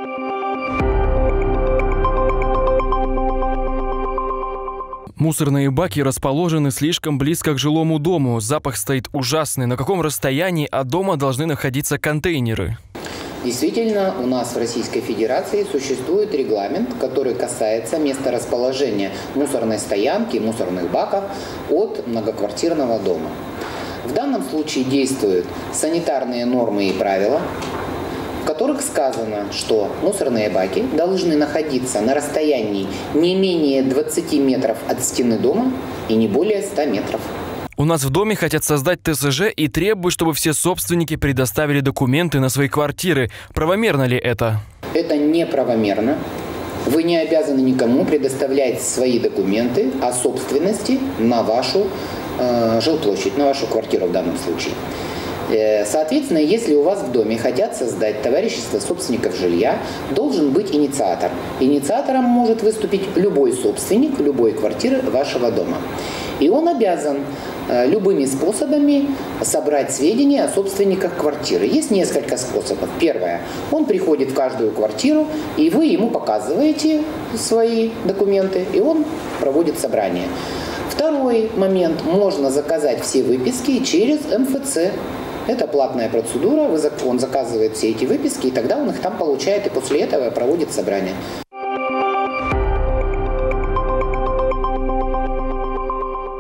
Мусорные баки расположены слишком близко к жилому дому. Запах стоит ужасный. На каком расстоянии от дома должны находиться контейнеры? Действительно, у нас в Российской Федерации существует регламент, который касается месторасположения мусорной стоянки, мусорных баков от многоквартирного дома. В данном случае действуют санитарные нормы и правила, в которых сказано, что мусорные баки должны находиться на расстоянии не менее 20 метров от стены дома и не более 100 метров. У нас в доме хотят создать ТСЖ и требуют, чтобы все собственники предоставили документы на свои квартиры. Правомерно ли это? Это неправомерно. Вы не обязаны никому предоставлять свои документы о собственности на вашу жилплощадь, на вашу квартиру в данном случае. Соответственно, если у вас в доме хотят создать товарищество собственников жилья, должен быть инициатор. Инициатором может выступить любой собственник любой квартиры вашего дома. И он обязан любыми способами собрать сведения о собственниках квартиры. Есть несколько способов. Первое. Он приходит в каждую квартиру, и вы ему показываете свои документы, и он проводит собрание. Второй момент. Можно заказать все выписки через МФЦ. Это платная процедура, он заказывает все эти выписки, и тогда он их там получает, и после этого проводит собрание.